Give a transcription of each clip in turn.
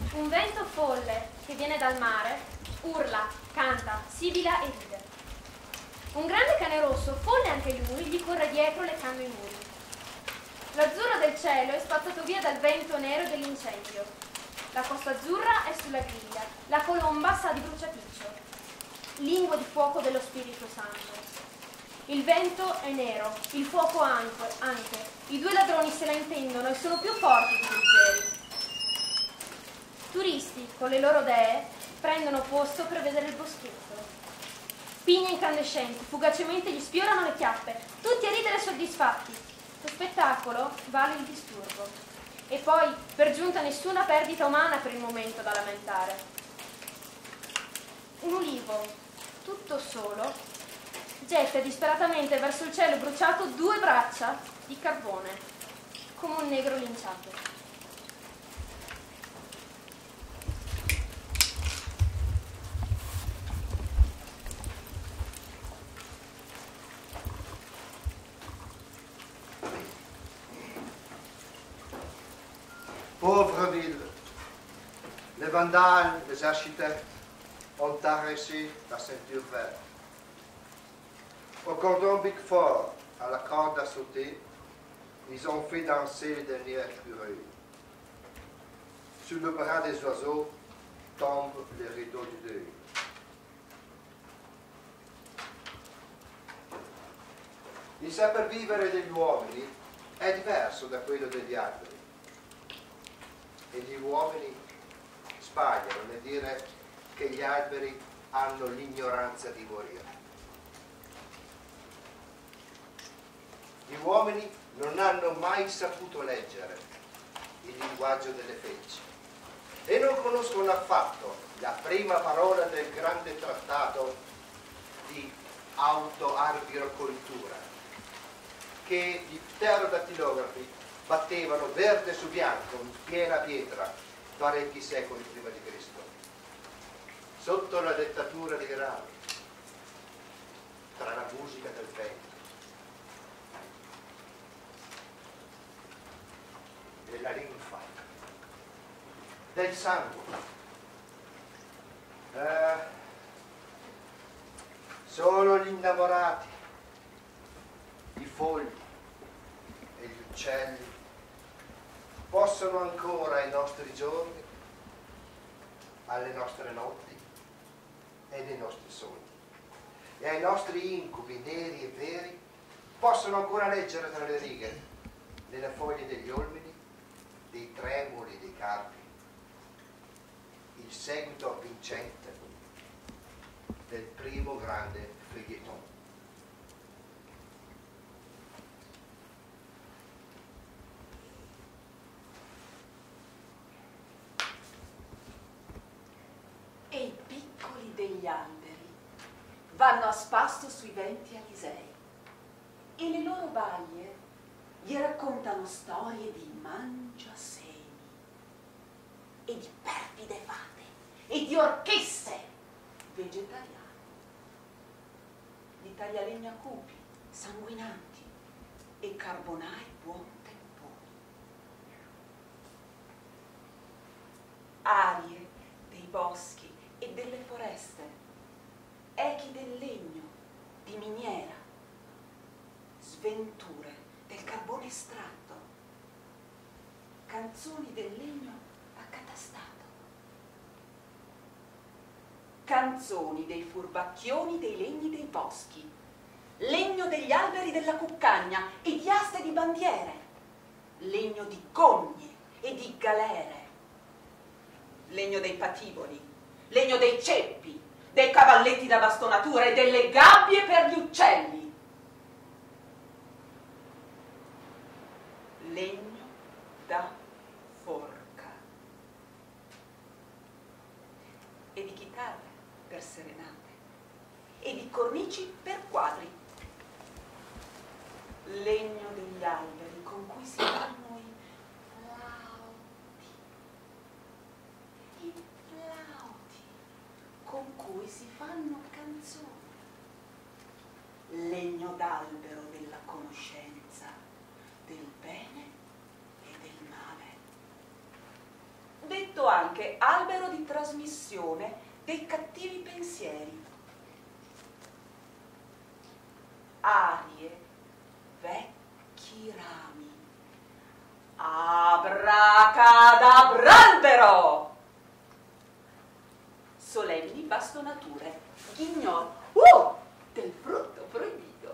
Un vento folle che viene dal mare urla, canta, sibila e ride. Un grande cane rosso, folle anche lui, gli corre dietro leccando i muri. L'azzurro del cielo è spazzato via dal vento nero dell'incendio. La costa azzurra è sulla griglia, la colomba sa di bruciaticcio. Lingua di fuoco dello Spirito Santo. Il vento è nero, il fuoco anche. I due ladroni se la intendono e sono più forti di leggeri. Turisti, con le loro dee, prendono posto per vedere il boschetto. Pigne incandescenti, fugacemente gli sfiorano le chiappe, tutti a ridere soddisfatti. Lo spettacolo vale il disturbo. E poi, per giunta, nessuna perdita umana per il momento da lamentare. Un ulivo, tutto solo, getta disperatamente verso il cielo bruciato 2 braccia di carbone, come un negro linciato. Pauvre ville, les vandales, les architectes ont arraché la ceinture verte. Au cordon Big Four, à la corde à sauter, ils ont fait danser les derniers écureuils. Sur le bras des oiseaux tombent les rideaux du deuil. Il saper vivere degli uomini è diverso da quello degli alberi. E gli uomini sbagliano nel dire che gli alberi hanno l'ignoranza di morire. Gli uomini non hanno mai saputo leggere il linguaggio delle feci e non conoscono affatto la prima parola del grande trattato di autoarbiocoltura che gli pterodatilografi battevano verde su bianco in piena pietra parecchi secoli prima di Cristo, sotto la dettatura di Grano, tra la musica del vento della linfa, del sangue. Solo gli innamorati, i fogli e gli uccelli possono ancora ai nostri giorni, alle nostre notti e ai nostri sogni e ai nostri incubi neri e veri possono ancora leggere tra le righe, nelle foglie degli olmini, dei tremoli dei carpi, il seguito avvincente del primo grande feuilleton. E i piccoli degli alberi vanno a spasto sui venti alisei e le loro baie gli raccontano storie di mangiasemi e di perfide fate e di orchestre vegetariane, di taglialegna cupi, sanguinanti e carbonai buon temponi. Arie dei boschi e delle foreste, echi del legno, di miniera, sventure del carbone estratto, canzoni del legno accatastato, canzoni dei furbacchioni dei legni dei boschi, legno degli alberi della cuccagna e di aste di bandiere, legno di gogne e di galere, legno dei patiboli, legno dei ceppi, dei cavalletti da bastonatura e delle gabbie per gli uccelli. Legno da forca. E di chitarre per serenate. E di cornici per quadri. Legno degli alberi con cui si fanno i flauti, con cui si fanno canzoni. Legno d'albero della conoscenza, del bene e del male. Detto anche anche albero di trasmissione dei cattivi pensieri. Arie, vecchi rami, abracadabralbero, solenni bastonature, ghignò del frutto proibito.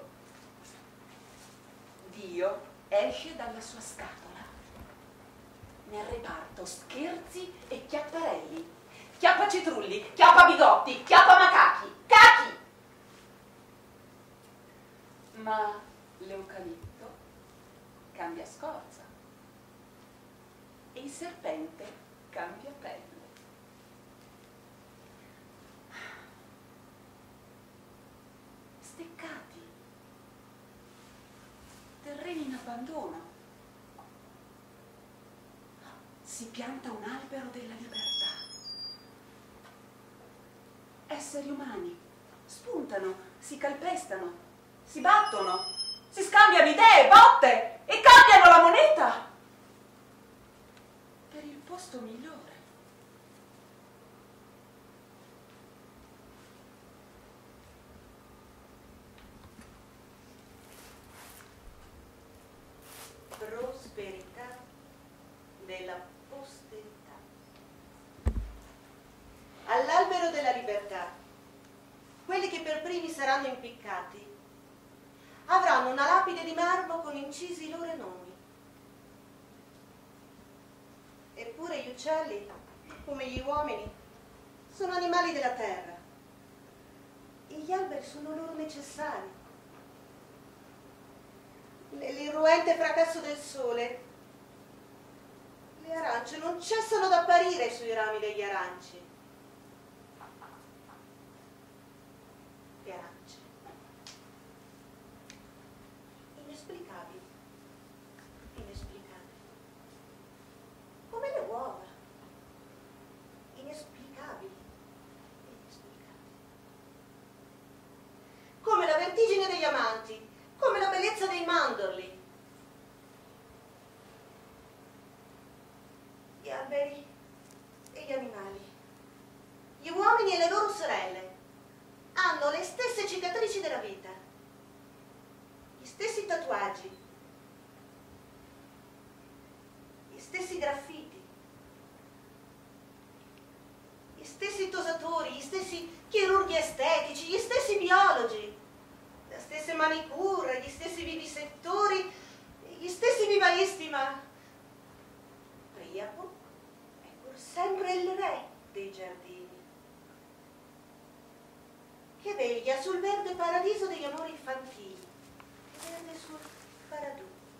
Dio esce dalla sua scatola. Nel reparto scherzi e chiapparelli, chiappacitrulli, chiappabigotti, chiappamacachi, cachi. Ma l'eucalipto cambia scorza e il serpente cambia pelle. Steccati, terreni in abbandono. Si pianta un albero della libertà. Esseri umani spuntano, si calpestano, si battono, si scambiano idee, botte e cambiano la moneta per il posto migliore. Prosperità della posterità. All'albero della libertà, quelli che per primi saranno impiccati avranno una lapide di marmo con incisi i loro nomi. Eppure gli uccelli, come gli uomini, sono animali della terra e gli alberi sono loro necessari. Nell'irruente fracasso del sole, le arance non cessano d'apparire sui rami degli aranci. Le arance, inesplicabili, inesplicabili, come le uova, inesplicabili, inesplicabili, come la vertigine degli amanti, come la bellezza dei mandorli. Gli alberi e gli animali, gli uomini e le loro sorelle hanno le stesse cicatrici della vita, gli stessi tatuaggi, gli stessi graffiti, gli stessi tosatori, gli stessi chirurghi estetici, gli stessi biologi, le stesse manicure, gli stessi vivisettori, gli stessi vivaisti, ma Priapo è pur sempre il re dei giardini, che veglia sul verde paradiso degli amori infantili, che verde sul paradù.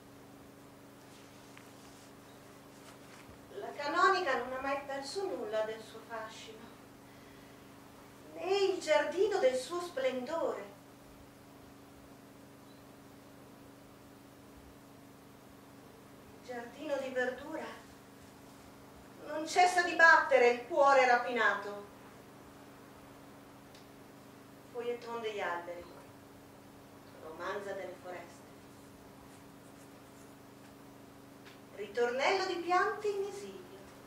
La canonica non ha mai perso nulla del suo fascino, né il giardino del suo splendore. Il giardino di verdura non cessa di battere il cuore rapinato. Foglietton degli alberi, romanza delle foreste, ritornello di piante in esilio.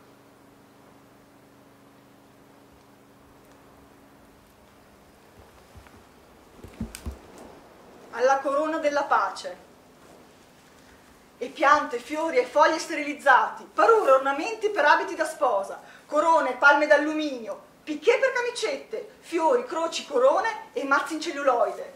Alla corona della pace. E piante, fiori e foglie sterilizzati, parure, ornamenti per abiti da sposa, corone, palme d'alluminio, picché per camicette, fiori, croci, corone e mazzi in celluloide.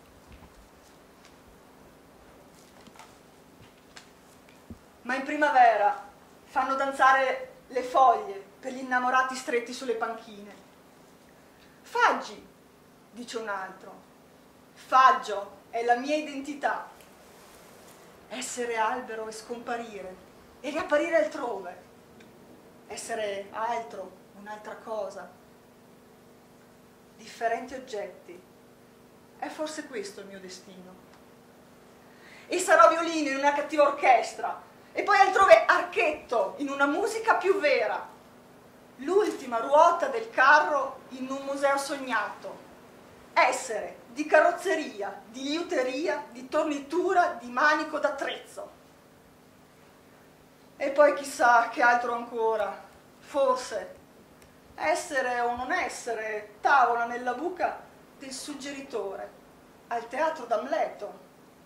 Ma in primavera fanno danzare le foglie per gli innamorati stretti sulle panchine. Faggi, dice un altro, faggio è la mia identità. Essere albero e scomparire e riapparire altrove. Essere altro, un'altra cosa. Differenti oggetti. È forse questo il mio destino. E sarò violino in una cattiva orchestra e poi altrove archetto in una musica più vera. L'ultima ruota del carro in un museo sognato. Essere di carrozzeria, di liuteria, di tornitura, di manico d'attrezzo. E poi chissà che altro ancora, Forse essere o non essere tavola nella buca del suggeritore al teatro d'Amleto.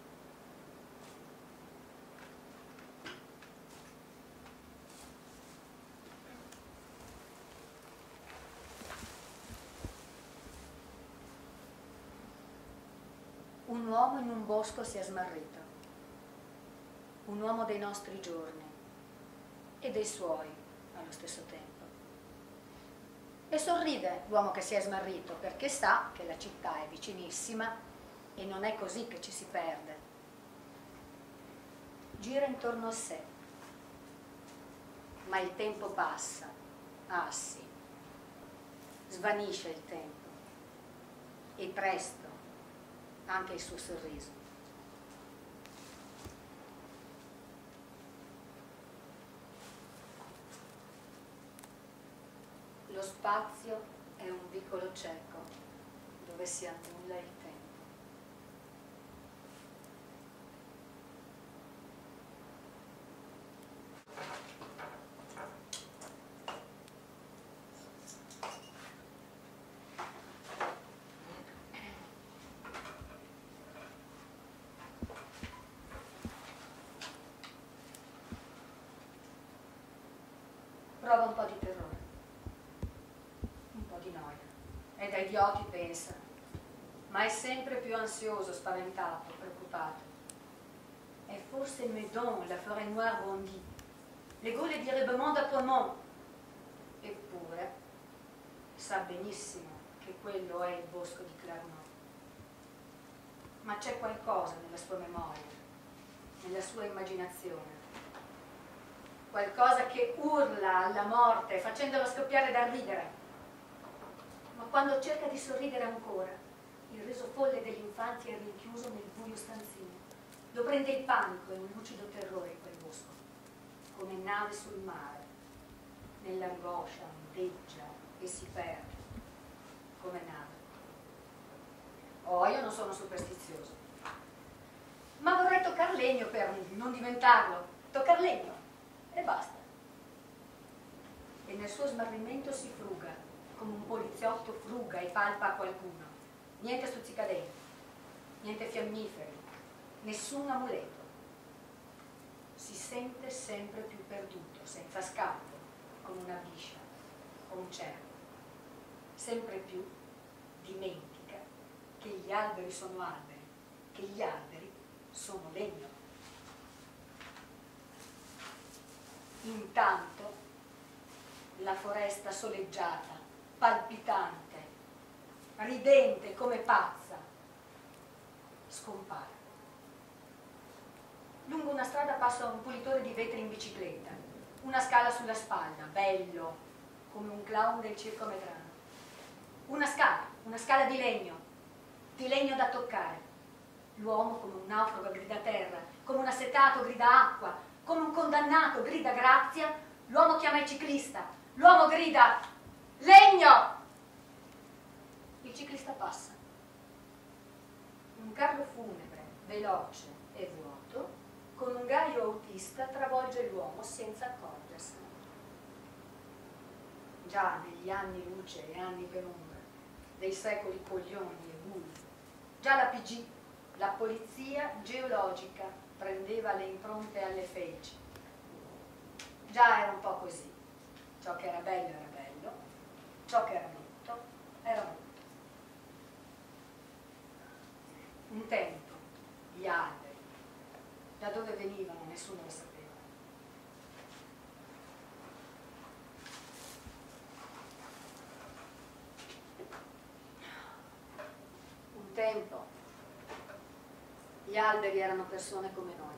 Un uomo in un bosco si è smarrito, un uomo dei nostri giorni e dei suoi allo stesso tempo. E sorride l'uomo che si è smarrito perché sa che la città è vicinissima e non è così che ci si perde. Gira intorno a sé, ma il tempo passa, ah sì, svanisce il tempo e presto anche il suo sorriso. Lo spazio è un vicolo cieco dove si annulla il tempo. Prova un po' di terrore, un po' di noia. È da idioti, pensa, ma è sempre più ansioso, spaventato, preoccupato. È forse Meudon, la forêt noire bondie. Le gole direbbe monde après monde. Eppure sa benissimo che quello è il bosco di Clermont. Ma c'è qualcosa nella sua memoria, nella sua immaginazione. Qualcosa che urla alla morte, facendolo scoppiare da ridere. Ma quando cerca di sorridere ancora, il riso folle dell'infanzia è rinchiuso nel buio stanzino. Lo prende il panico e un lucido terrore quel bosco, come nave sul mare. Nell'angoscia ondeggia e si perde, come nave. Oh, io non sono superstizioso, ma vorrei toccar legno per non diventarlo. Toccar legno. E basta. E nel suo smarrimento si fruga, come un poliziotto fruga e palpa a qualcuno. Niente stuzzicadenti, niente fiammiferi, nessun amuleto. Si sente sempre più perduto, senza scampo, come una biscia o un cervo. Sempre più dimentica che gli alberi sono alberi, che gli alberi sono legno. Intanto la foresta soleggiata, palpitante, ridente come pazza, scompare. Lungo una strada passa un pulitore di vetri in bicicletta, una scala sulla spalla, bello, come un clown del circo Medrano. Una scala di legno da toccare. L'uomo come un naufrago grida terra, come un assetato grida acqua, come un condannato grida grazia. L'uomo chiama il ciclista, l'uomo grida legno. Il ciclista passa. Un carro funebre, veloce e vuoto, con un gaio autista travolge l'uomo senza accorgersene. Già negli anni luce e anni penombra, dei secoli coglioni e bui, già la PG, la polizia geologica, prendeva le impronte alle feci. Già era un po' così. Ciò che era bello, ciò che era brutto, era brutto. Un tempo, gli alberi, da dove venivano nessuno lo sapeva. Un tempo, gli alberi erano persone come noi,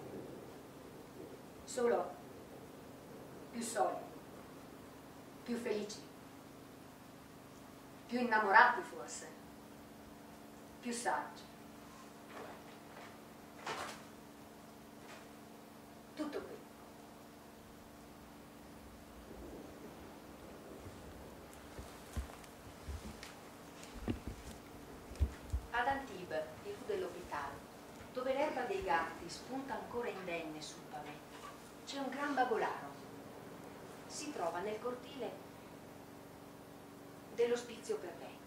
solo più solidi, più felici, più innamorati forse, più saggi. Tutto qui. Ad Antibes, di Rue de l'Hôpital, dove l'erba dei gatti spunta ancora indenne sul pavimento, c'è un gran bagolaro. Si si trova nel cortile dell'ospizio per vecchi.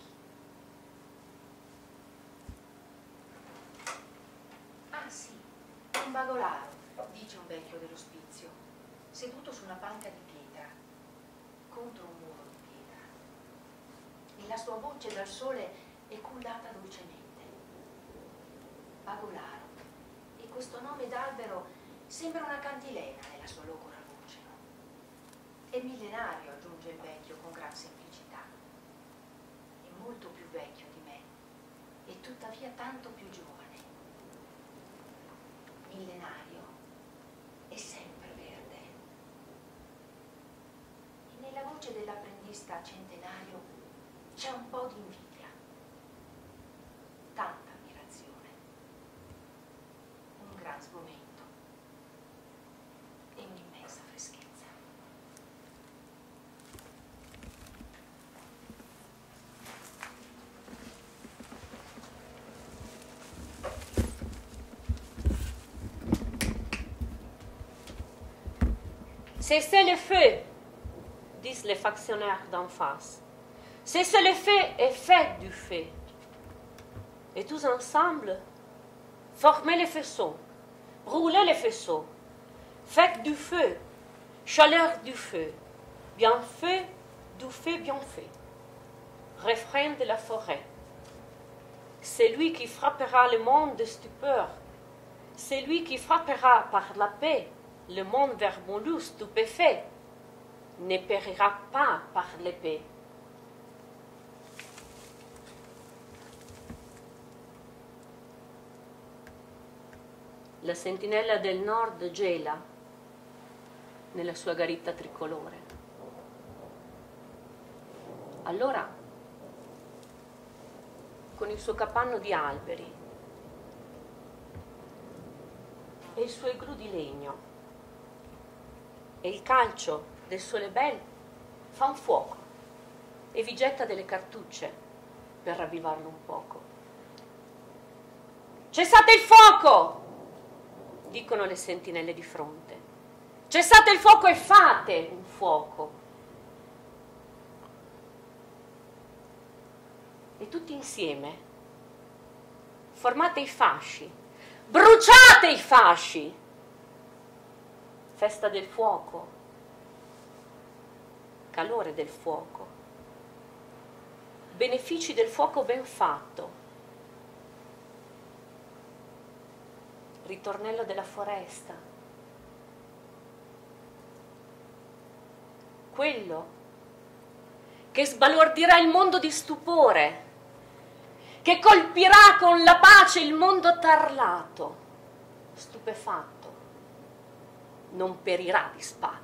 Ah sì, un bagolaro, dice un vecchio dell'ospizio, seduto su una panca di pietra, contro un muro di pietra, e la sua voce dal sole è cullata dolcemente. Bagolaro, e questo nome d'albero sembra una cantilena nella sua logora voce. È millenario, aggiunge il vecchio con gran semplicità. È molto più vecchio di me e tuttavia tanto più giovane. Millenario è sempre verde. E nella voce dell'apprendista centenario c'è un po' di invidia, tanta ammirazione, un gran sgomento e un'immensa freschezza. Cessez le feu, disent les factionnaires d'en face. Cessez le feu et faites du feu. Et tous ensemble, formez les faisceaux, brûlez les faisceaux, faites du feu, chaleur du feu, bien fait, du feu bien fait. Refrain de la forêt. C'est lui qui frappera le monde de stupeur, c'est lui qui frappera par la paix le monde vermoulu stupéfait, ne périra pas par l'épée. La sentinella del nord gela nella sua garitta tricolore. Allora, con il suo capanno di alberi e i suoi gru di legno e il calcio del sole bel fa un fuoco e vi getta delle cartucce per ravvivarlo un poco. Cessate il fuoco! Dicono le sentinelle di fronte. Cessate il fuoco e fate un fuoco. E tutti insieme formate i fasci, bruciate i fasci. Festa del fuoco, calore del fuoco, benefici del fuoco ben fatto, ritornello della foresta, quello che sbalordirà il mondo di stupore, che colpirà con la pace il mondo tarlato, stupefatto, non perirà di spada.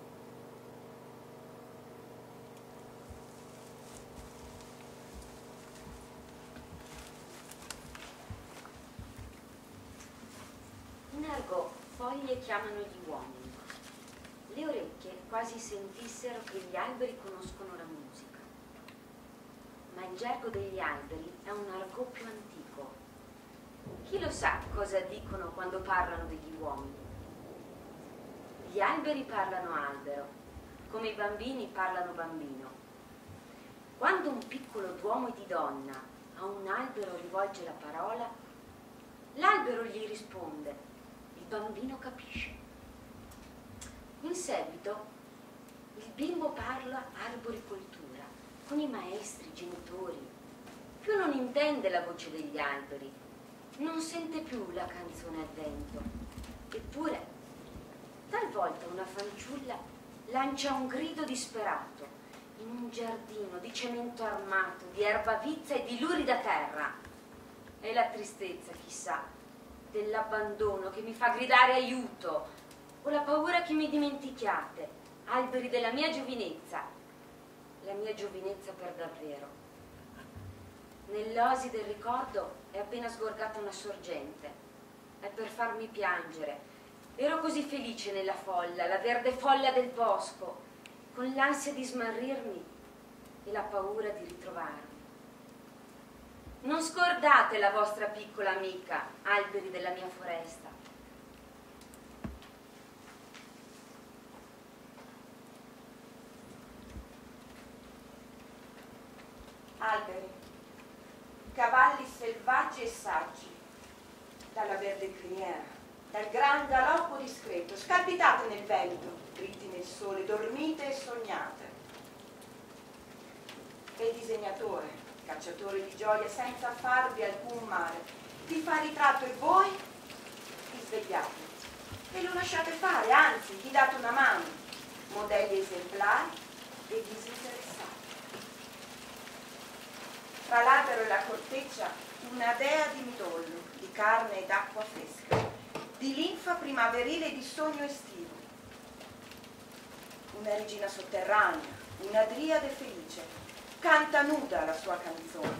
In argot foglie chiamano gli uomini. Le orecchie quasi sentissero che gli alberi conoscono la musica. Ma il gergo degli alberi è un argot più antico. Chi lo sa cosa dicono quando parlano degli uomini? Gli alberi parlano albero, come i bambini parlano bambino. Quando un piccolo d'uomo e di donna a un albero rivolge la parola, l'albero gli risponde, il bambino capisce. In seguito il bimbo parla arboricoltura con i maestri, genitori. Più non intende la voce degli alberi, non sente più la canzone al vento. Eppure talvolta una fanciulla lancia un grido disperato in un giardino di cemento armato, di erba vizza e di lurida terra. È la tristezza, chissà, dell'abbandono che mi fa gridare aiuto, o la paura che mi dimentichiate, alberi della mia giovinezza, la mia giovinezza per davvero. Nell'oasi del ricordo è appena sgorgata una sorgente, è per farmi piangere. Ero così felice nella folla, la verde folla del bosco, con l'ansia di smarrirmi e la paura di ritrovarmi. Non scordate la vostra piccola amica, alberi della mia foresta. alberi, cavalli selvaggi e saggi, dalla verde criniera, dal gran galoppo discreto, scalpitate nel vento, dritti nel sole, dormite e sognate. E il disegnatore, cacciatore di gioia senza farvi alcun male, vi fa il ritratto e voi vi svegliate e lo lasciate fare, anzi gli date una mano, modelli esemplari e disinteressati. Tra l'albero e la corteccia una dea di midollo, di carne ed acqua fresca, di linfa primaverile e di sogno estivo. Una regina sotterranea, una driade felice, canta nuda la sua canzone.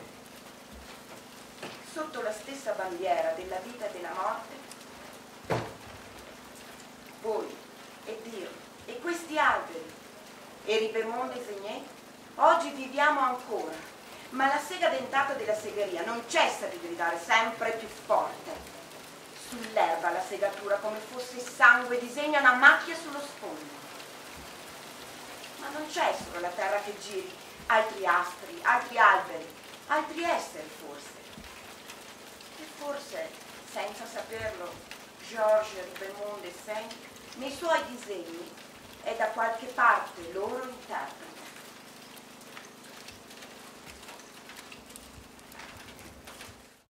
Sotto la stessa bandiera della vita e della morte, voi e Dio e questi alberi e Ripemonde e Zegné oggi viviamo ancora, ma la sega dentata della segheria non cessa di gridare sempre più forte. Sull'erba la segatura, come fosse sangue, disegna una macchia sullo sfondo. Ma non c'è solo la terra che giri, altri astri, altri alberi, altri esseri forse. E forse, senza saperlo, Georges Ripemonde Saint, nei suoi disegni, è da qualche parte loro interprete.